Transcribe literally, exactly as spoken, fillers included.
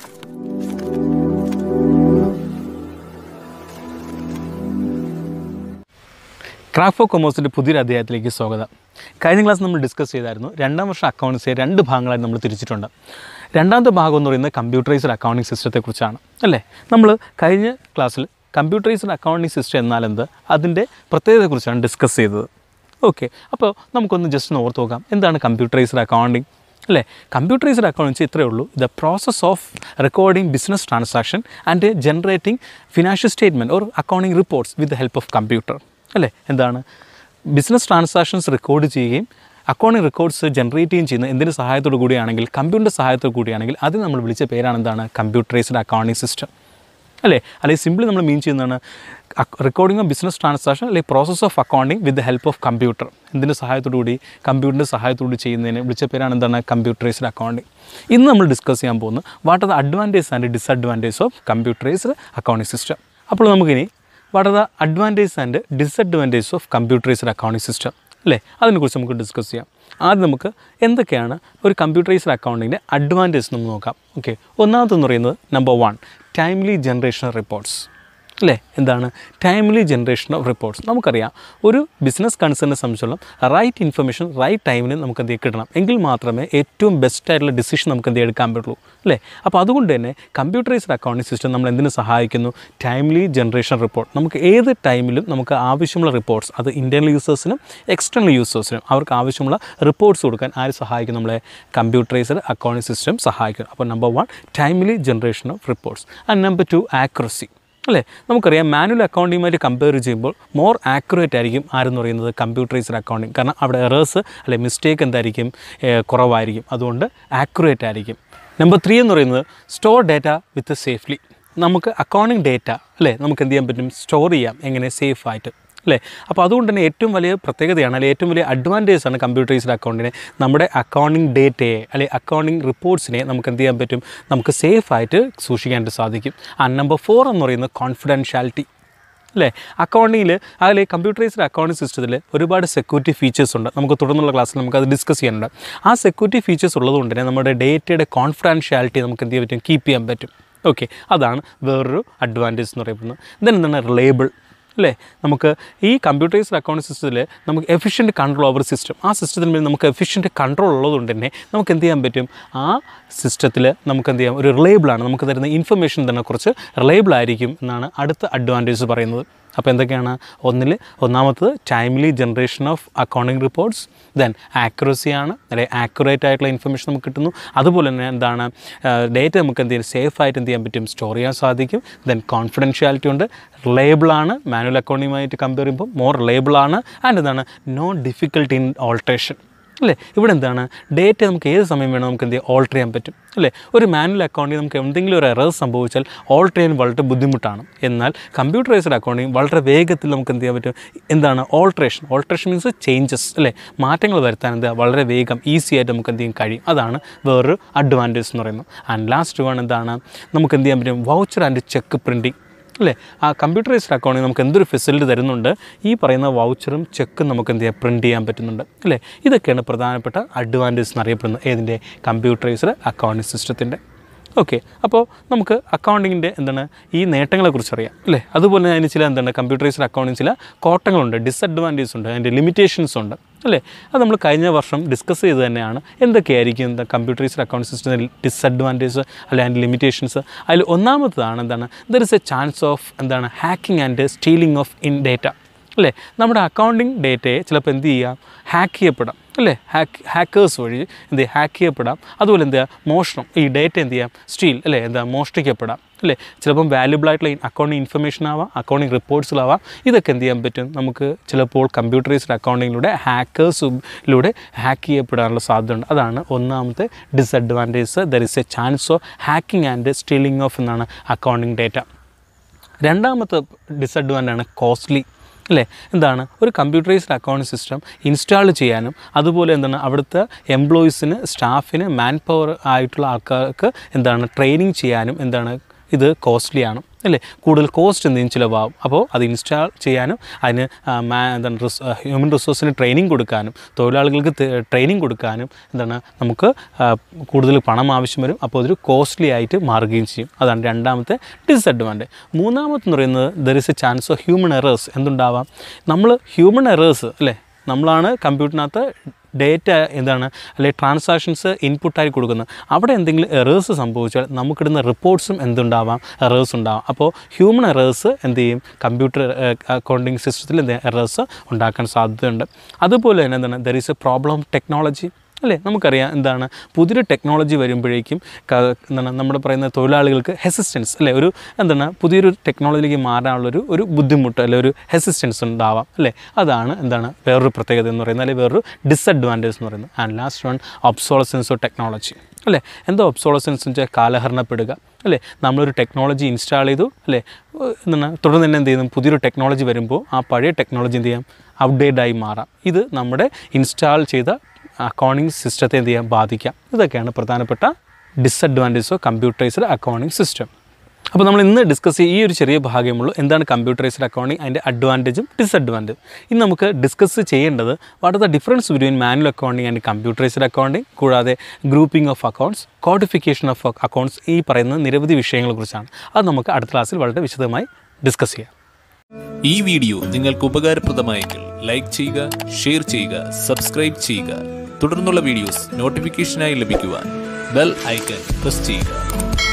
Crack four കൊമേഴ്സിൻ്റെ പുതിയൊരു അധ്യായത്തിലേക്ക് സ്വാഗതം. കഴിഞ്ഞ ക്ലാസ് നമ്മൾ ഡിസ്കസ് ചെയ്തായിരുന്നു രണ്ടാം വർഷ അക്കൗണ്ട്സിലെ രണ്ട് ഭാഗങ്ങളായി നമ്മൾ തിരിച്ചിട്ടുണ്ട്. രണ്ടാമത്തെ ഭാഗം എന്ന് പറയുന്നത് കമ്പ്യൂട്ടറൈസ്ഡ് അക്കൗണ്ടിംഗ് സിസ്റ്റത്തെക്കുറിച്ചാണ് അല്ലേ. നമ്മൾ കഴിഞ്ഞ ക്ലാസ്സിൽ കമ്പ്യൂട്ടറൈസ്ഡ് അക്കൗണ്ടിംഗ് സിസ്റ്റം എന്നാൽ എന്ത്, അതിൻ്റെ പ്രത്യേകതയെക്കുറിച്ചാണ് ഡിസ്കസ് ചെയ്തത്. ഓക്കെ, അപ്പോൾ നമുക്കൊന്ന് ജസ്റ്റ് ഓർത്ത് നോക്കാം എന്താണ് കമ്പ്യൂട്ടറൈസ്ഡ് അക്കൗണ്ടിംഗ് അല്ലേ. കമ്പ്യൂട്ടറൈസ്ഡ് അക്കൗണ്ടിംഗ് ഇത്രയേ ഉള്ളൂ, the process of recording business transaction and generating financial statement or accounting reports with the help of computer അല്ലേ. എന്താണ് ബിസിനസ് ട്രാൻസാക്ഷൻസ് റെക്കോർഡ് ചെയ്യുകയും അക്കൗണ്ടിംഗ് റെക്കോർഡ്സ് ജനറേറ്റ് ചെയ്യുകയും ചെയ്യുന്ന എന്തിൻ്റെ സഹായത്തോടു കൂടിയാണെങ്കിൽ, കമ്പ്യൂട്ടറിൻ്റെ സഹായത്തോടു കൂടിയാണെങ്കിൽ അത് നമ്മൾ വിളിച്ച പേരാണ് എന്താണ്, കമ്പ്യൂട്ടറൈസ്ഡ് അക്കൗണ്ടിംഗ് സിസ്റ്റം അല്ലേ. അല്ലെങ്കിൽ സിംപ്ലി നമ്മൾ മീൻ ചെയ്യുന്നതാണ് റെക്കോർഡിംഗ് ഓഫ് ബിസിനസ് ട്രാൻസാക്ഷൻ അല്ലെങ്കിൽ process of accounting with the help of computer. എന്തിൻ്റെ സഹായത്തോടു കൂടി, കമ്പ്യൂട്ടറിൻ്റെ സഹായത്തോടു കൂടി ചെയ്യുന്നതിന് വിളിച്ച പേരാണ് എന്താണ്, കമ്പ്യൂട്ടറൈസ്ഡ് അക്കൗണ്ടിംഗ്. ഇന്ന് നമ്മൾ ഡിസ്കസ് ചെയ്യാൻ പോകുന്നത് what are the advantage and disadvantage of computerised accounting system. അപ്പോൾ നമുക്കിനി what are the advantage and disadvantage of computerised accounting system അല്ലേ, അതിനെക്കുറിച്ച് നമുക്ക് ഡിസ്കസ് ചെയ്യാം. ആദ്യം നമുക്ക് എന്തൊക്കെയാണ് ഒരു കമ്പ്യൂട്ടറൈസ്ഡ് അക്കൗണ്ടിങ്ങിൻ്റെ അഡ്വാൻറ്റേജ് നമുക്ക് നോക്കാം. ഓക്കെ, ഒന്നാമതെന്ന് പറയുന്നത് number one, timely generation reports അല്ലേ. എന്താണ് ടൈംലി ജനറേഷൻ ഓഫ് റിപ്പോർട്ട്സ്? നമുക്കറിയാം ഒരു ബിസിനസ് കൺസേണിനെ സംബന്ധിച്ചോളം റൈറ്റ് ഇൻഫർമേഷൻ റൈറ്റ് ടൈമിന് നമുക്ക് എന്ത് കിട്ടണം, എങ്കിൽ മാത്രമേ ഏറ്റവും ബെസ്റ്റ് ആയിട്ടുള്ള ഡിസിഷൻ നമുക്ക് എന്ത് എടുക്കാൻ പറ്റുള്ളൂ അല്ലേ. അപ്പോൾ അതുകൊണ്ട് തന്നെ കമ്പ്യൂട്ടറൈസ്ഡ് അക്കൗണ്ടിംഗ് സിസ്റ്റം നമ്മൾ എന്തിനു സഹായിക്കുന്നു, ടൈംലി ജനറേഷൻ റിപ്പോർട്ട്. നമുക്ക് ഏത് ടൈമിലും നമുക്ക് ആവശ്യമുള്ള റിപ്പോർട്ട്സ്, അത് ഇൻറ്റേർണൽ യൂസേഴ്സിനും എക്സ്റ്റേണൽ യൂസേഴ്സിനും അവർക്ക് ആവശ്യമുള്ള റിപ്പോർട്ട്സ് കൊടുക്കാൻ ആര് സഹായിക്കും, നമ്മളെ കമ്പ്യൂട്ടറൈസ്ഡ് അക്കൗണ്ടിംഗ് സിസ്റ്റം സഹായിക്കും. അപ്പോൾ number one, timely generation of reports. And number two, accuracy അല്ലേ. നമുക്കറിയാം മാനുവൽ അക്കൗണ്ടിങ്ങുമായിട്ട് കമ്പയർ ചെയ്യുമ്പോൾ മോർ ആക്യുറേറ്റ് ആയിരിക്കും ആരെന്ന് പറയുന്നത് കമ്പ്യൂട്ടറൈസ്ഡ് അക്കൗണ്ടിങ്. കാരണം അവിടെ എറേഴ്സ് അല്ലെ മിസ്റ്റേക്ക് എന്തായിരിക്കും, കുറവായിരിക്കും, അതുകൊണ്ട് ആക്യുറേറ്റ് ആയിരിക്കും. നമ്പർ ത്രീ എന്ന് പറയുന്നത് സ്റ്റോർ ഡേറ്റ വിത്ത് സേഫ്ലി. നമുക്ക് അക്കൗണ്ടിങ് ഡേറ്റ അല്ലേ നമുക്ക് എന്ത് ചെയ്യാൻ പറ്റും, സ്റ്റോർ ചെയ്യാം, എങ്ങനെ, സേഫായിട്ട് അല്ലേ. അപ്പോൾ അതുകൊണ്ട് തന്നെ ഏറ്റവും വലിയ പ്രത്യേകതയാണ് അല്ലെങ്കിൽ ഏറ്റവും വലിയ അഡ്വാൻറ്റേജ് ആണ് കമ്പ്യൂട്ടറൈസ്ഡ് അക്കൗണ്ടിനെ. നമ്മുടെ അക്കൗണ്ടിങ് ഡേറ്റയെ അല്ലെങ്കിൽ അക്കൗണ്ടിങ് റിപ്പോർട്ട്സിനെ നമുക്ക് എന്ത് ചെയ്യാൻ പറ്റും, നമുക്ക് സേഫായിട്ട് സൂക്ഷിക്കാനായിട്ട് സാധിക്കും. ആൻഡ് നമ്പർ ഫോർ എന്ന് പറയുന്നത് കോൺഫിഡൻഷ്യാലിറ്റി അല്ലേ. അക്കൗണ്ടിങ്ങിൽ അതിൽ കമ്പ്യൂട്ടറൈസ്ഡ് അക്കൗണ്ടിങ് സിസ്റ്റത്തിൽ ഒരുപാട് സെക്യൂരിറ്റി ഫീച്ചേഴ്സ് ഉണ്ട്. നമുക്ക് തുടർന്നുള്ള ക്ലാസ്സിൽ നമുക്കത് ഡിസ്കസ് ചെയ്യാനുണ്ട്. ആ സെക്യൂരിറ്റി ഫീച്ചേഴ്സ് ഉള്ളതുകൊണ്ട് തന്നെ നമ്മുടെ ഡേറ്റയുടെ കോൺഫിഡൻഷ്യാലിറ്റി നമുക്ക് എന്ത് ചെയ്യാൻ പറ്റും, കീപ്പ് ചെയ്യാൻ പറ്റും. ഓക്കെ, അതാണ് വേറൊരു അഡ്വാൻറ്റേജ് എന്ന് പറയുന്നത്. ദെൻ എന്താണ് റിലയബിൾ അല്ലേ. നമുക്ക് ഈ കമ്പ്യൂട്ടറൈസ്ഡ് അക്കൗണ്ടിംഗ് സിസ്റ്റത്തിൽ നമുക്ക് എഫിഷ്യൻറ്റ് കൺട്രോൾ ഓവർ സിസ്റ്റം, ആ സിസ്റ്റത്തിന് മേൽ നമുക്ക് എഫിഷ്യൻറ്റ് കൺട്രോൾ ഉള്ളതുകൊണ്ട് തന്നെ നമുക്ക് എന്ത് ചെയ്യാൻ പറ്റും, ആ സിസ്റ്റത്തിൽ നമുക്ക് എന്ത് ചെയ്യാം, ഒരു റിലയബിളാണ്, നമുക്ക് തരുന്ന ഇൻഫർമേഷൻ തന്നെ കുറച്ച് റിലയബിൾ ആയിരിക്കും എന്നാണ് അടുത്ത അഡ്വാൻറ്റേജ് പറയുന്നത്. അപ്പോൾ എന്തൊക്കെയാണ്, ഒന്നിൽ ഒന്നാമത്തത് timely generation of accounting reports, then ആക്യുറസിയാണ് അല്ലെങ്കിൽ ആക്യുറേറ്റ് ആയിട്ടുള്ള ഇൻഫർമേഷൻ നമുക്ക് കിട്ടുന്നു. അതുപോലെ തന്നെ എന്താണ് ഡേറ്റ നമുക്ക് എന്ത് ചെയ്യാം, സേഫായിട്ട് എന്ത് ചെയ്യാൻ പറ്റും, സ്റ്റോർ ചെയ്യാൻ സാധിക്കും. ദെൻ കോൺഫിഡൻഷ്യാലിറ്റി ഉണ്ട്, റിലയബിളാണ്, മാനുവൽ അക്കൗണ്ടിങ്ങുമായിട്ട് കമ്പയർ ചെയ്യുമ്പോൾ മോർ റിലയബിളാണ്. ആൻഡ് എന്താണ് നോ ഡിഫിക്കൽട്ടി ഇൻ ഓൾട്രേഷൻ അല്ലേ. ഇവിടെ എന്താണ് ഡേറ്റ നമുക്ക് ഏത് സമയം വേണം നമുക്ക് എന്ത് ചെയ്യാം, ഓൾട്ടർ ചെയ്യാൻ പറ്റും അല്ലേ. ഒരു മാനുവൽ അക്കൗണ്ടിങ് നമുക്ക് എന്തെങ്കിലും ഒരു എറർ സംഭവിച്ചാൽ ഓൾട്ടർ ചെയ്യാൻ വളരെ ബുദ്ധിമുട്ടാണ്. എന്നാൽ കമ്പ്യൂട്ടറൈസ്ഡ് അക്കൗണ്ടിങ് വളരെ വേഗത്തിൽ നമുക്ക് എന്ത് ചെയ്യാൻ പറ്റും, എന്താണ് ഓൾട്രേഷൻ ഓൾട്രേഷൻ മീൻസ് ചേഞ്ചസ് അല്ലേ, മാറ്റങ്ങൾ വരുത്താൻ എന്താ വളരെ വേഗം ഈസി ആയിട്ട് നമുക്ക് എന്ത് ചെയ്യാൻ കഴിയും. അതാണ് വേറൊരു അഡ്വാൻറ്റേജ് എന്ന് പറയുന്നത്. ആൻഡ് ലാസ്റ്റ് വൺ എന്താണ്, നമുക്ക് എന്ത് ചെയ്യാൻ പറ്റും, വൗച്ചർ ആൻഡ് ചെക്ക് പ്രിൻറ്റിങ് അല്ലേ. ആ കമ്പ്യൂട്ടറൈസ്ഡ് അക്കൗണ്ടിങ് നമുക്ക് എന്തൊരു ഫെസിലിറ്റി തരുന്നുണ്ട്, ഈ പറയുന്ന വൗച്ചറും ചെക്കും നമുക്ക് എന്ത് ചെയ്യാം, പ്രിൻറ്റ് ചെയ്യാൻ പറ്റുന്നുണ്ട് അല്ലേ. ഇതൊക്കെയാണ് പ്രധാനപ്പെട്ട അഡ്വാൻറ്റേജ് എന്നറിയപ്പെടുന്നത് ഏതിൻ്റെ, കമ്പ്യൂട്ടറൈസ്ഡ് അക്കൗണ്ടിംഗ് സിസ്റ്റത്തിൻ്റെ. ഓക്കെ, അപ്പോൾ നമുക്ക് അക്കൗണ്ടിങ്ങിൻ്റെ എന്താണ് ഈ നേട്ടങ്ങളെക്കുറിച്ച് അറിയാം അല്ലേ. അതുപോലെ അതിന് ചില എന്താണ് കമ്പ്യൂട്ടറൈസ്ഡ് അക്കൗണ്ടിങ് ചില കോട്ടങ്ങളുണ്ട്, ഡിസഡ്വാൻറ്റേജ് ഉണ്ട്, അതിൻ്റെ ലിമിറ്റേഷൻസ് ഉണ്ട് അല്ലേ. അത് നമ്മൾ കഴിഞ്ഞ വർഷം ഡിസ്കസ് ചെയ്ത് തന്നെയാണ് എന്തൊക്കെയായിരിക്കും എന്താ കമ്പ്യൂട്ടറൈസ്ഡ് അക്കൗണ്ടിംഗ് സിസ്റ്റത്തിൻ്റെ ഡിസഡ്വാൻറ്റേജ് അല്ലെങ്കിൽ അതിൻ്റെ ലിമിറ്റേഷൻസ്. അതിൽ ഒന്നാമത്തതാണ് എന്താണ്, there is a chance of എന്താണ് hacking and stealing of in data അല്ലേ. നമ്മുടെ അക്കൗണ്ടിങ് ഡേറ്റയെ ചിലപ്പോൾ എന്ത് ചെയ്യാം, ഹാക്ക് ചെയ്യപ്പെടാം അല്ലേ. ഹാക്ക് ഹാക്കേഴ്സ് വഴി എന്ത് ചെയ്യുക, ഹാക്ക് ചെയ്യപ്പെടാം. അതുപോലെ എന്ത് ചെയ്യുക, മോഷണം, ഈ ഡേറ്റ എന്ത് ചെയ്യാം, സ്റ്റീൽ അല്ലേ, എന്താ മോഷ്ടിക്കപ്പെടാം അല്ലേ. ചിലപ്പം വാല്യുബിൾ ആയിട്ടുള്ള അക്കൗണ്ടിങ് ഇൻഫർമേഷൻ ആവാം, അക്കൗണ്ടിങ് റിപ്പോർട്ട്സിലാവാം. ഇതൊക്കെ എന്ത് ചെയ്യാൻ പറ്റും, നമുക്ക് ചിലപ്പോൾ കമ്പ്യൂട്ടറൈസ്ഡ് അക്കൗണ്ടിങ്ങിലൂടെ ഹാക്കേഴ്സിലൂടെ ഹാക്ക് ചെയ്യപ്പെടാനുള്ള സാധ്യതയുണ്ട്. അതാണ് ഒന്നാമത്തെ disadvantage. There is a chance of hacking and stealing of എന്നാണ് അക്കൗണ്ടിങ് ഡേറ്റ. രണ്ടാമത്തെ ഡിസഡ്വാൻറ്റേജ് ആണ് കോസ്റ്റ്ലി അല്ലേ. എന്താണ് ഒരു കമ്പ്യൂട്ടറൈസ്ഡ് അക്കൗണ്ടിംഗ് സിസ്റ്റം ഇൻസ്റ്റാൾ ചെയ്യാനും അതുപോലെ എന്താണ് അവിടുത്തെ എംപ്ലോയീസിന് സ്റ്റാഫിന് മാൻ പവർ ആയിട്ടുള്ള ആൾക്കാർക്ക് എന്താണ് ട്രെയിനിങ് ചെയ്യാനും എന്താണ് ഇത് കോസ്റ്റ്ലിയാണ് അല്ലേ, കൂടുതൽ കോസ്റ്റ് എന്തെങ്കിലും ചിലവാകും. അപ്പോൾ അത് ഇൻസ്റ്റാൾ ചെയ്യാനും അതിന് മാ എന്താണ് റിസ് ഹ്യൂമൻ റിസോഴ്സിന് ട്രെയിനിങ് കൊടുക്കാനും തൊഴിലാളികൾക്ക് ട്രെയിനിങ് കൊടുക്കാനും എന്താണ് നമുക്ക് കൂടുതൽ പണം ആവശ്യം വരും. അപ്പോൾ അതൊരു കോസ്റ്റ്ലി ആയിട്ട് മാറുകയും ചെയ്യും. അതാണ് രണ്ടാമത്തെ ഡിസഡ്വാൻറ്റേജ്. മൂന്നാമത്തെന്ന് പറയുന്നത് there is a chance of human errors. എന്തുണ്ടാവാം, നമ്മൾ ഹ്യൂമൻ എറേഴ്സ് അല്ലേ, നമ്മളാണ് കമ്പ്യൂട്ടറിനകത്ത് ഡേറ്റ എന്താണ് അല്ലെങ്കിൽ ട്രാൻസാക്ഷൻസ് ഇൻപുട്ടായി കൊടുക്കുന്നത്. അവിടെ എന്തെങ്കിലും എറേഴ്സ് സംഭവിച്ചാൽ നമുക്കിടുന്ന റിപ്പോർട്ട്സും എന്തുണ്ടാവാം, എറേഴ്സ് ഉണ്ടാവാം. അപ്പോൾ ഹ്യൂമൻ എറേഴ്സ് എന്ത് ചെയ്യും, കമ്പ്യൂട്ടർ അക്കൗണ്ടിങ് സിസ്റ്റത്തിൽ എന്ത് എറേഴ്സ് ഉണ്ടാക്കാൻ സാധ്യതയുണ്ട്. അതുപോലെ തന്നെ എന്താണ് there is a problem of technology അല്ലേ. നമുക്കറിയാം എന്താണ് പുതിയൊരു ടെക്നോളജി വരുമ്പോഴേക്കും എന്താണ് നമ്മുടെ പറയുന്ന തൊഴിലാളികൾക്ക് ഹെസിസ്റ്റൻസ് അല്ലേ, ഒരു എന്താണ് പുതിയൊരു ടെക്നോളജിയിലേക്ക് മാറാനുള്ളൊരു ഒരു ബുദ്ധിമുട്ട് അല്ലെ ഒരു ഹെസിസ്റ്റൻസ് ഉണ്ടാവാം അല്ലേ. അതാണ് എന്താണ് വേറൊരു പ്രത്യേകത എന്ന് പറയുന്നത്, അല്ലെങ്കിൽ വേറൊരു ഡിസഡ്വാൻറ്റേജ് എന്ന് പറയുന്നത്. And last one obsolescence of technology അല്ലേ. എന്താ ഒബ്സോളസൻസ് എന്ന് വെച്ചാൽ കാലഹരണപ്പെടുക അല്ലേ. നമ്മളൊരു ടെക്നോളജി ഇൻസ്റ്റാൾ ചെയ്തു അല്ലേ, എന്താണ് തുടർന്ന് തന്നെ എന്ത് ചെയ്യുന്നു, പുതിയൊരു ടെക്നോളജി വരുമ്പോൾ ആ പഴയ ടെക്നോളജി എന്ത് ചെയ്യാം, അപ്ഡേറ്റായി മാറാം. ഇത് നമ്മുടെ ഇൻസ്റ്റാൾ ചെയ്ത അക്കൗണ്ടിങ് സിസ്റ്റത്തെ എന്ത് ചെയ്യാൻ ബാധിക്കാം. ഇതൊക്കെയാണ് പ്രധാനപ്പെട്ട disadvantages of computerised accounting system. അപ്പോൾ നമ്മൾ ഇന്ന് ഡിസ്കസ് ചെയ്യുക ഈ ഒരു ചെറിയ ഭാഗമുള്ളൂ, എന്താണ് കമ്പ്യൂട്ടറൈസ്ഡ് അക്കൗണ്ടിങ്, അതിൻ്റെ അഡ്വാൻറ്റേജും ഡിസഡ്വാൻറ്റേജും. ഇനി നമുക്ക് ഡിസ്കസ് ചെയ്യേണ്ടത് what are the difference between manual accounting and computerised accounting, കൂടാതെ grouping of accounts, codification of accounts, ഈ പറയുന്ന നിരവധി വിഷയങ്ങളെക്കുറിച്ചാണ്. അത് നമുക്ക് അടുത്ത ക്ലാസ്സിൽ വളരെ വിശദമായി ഡിസ്കസ് ചെയ്യാം. ഈ വീഡിയോ നിങ്ങൾക്ക് ഉപകാരപ്രദമായെങ്കിൽ ലൈക്ക് ചെയ്യുക, ഷെയർ ചെയ്യുക, സബ്സ്ക്രൈബ് ചെയ്യുക. തുടർന്നുള്ള വീഡിയോസ് നോട്ടിഫിക്കേഷനായി ലഭിക്കുവാൻ ബെൽ ഐക്കൺ പ്രസ് ചെയ്യുക.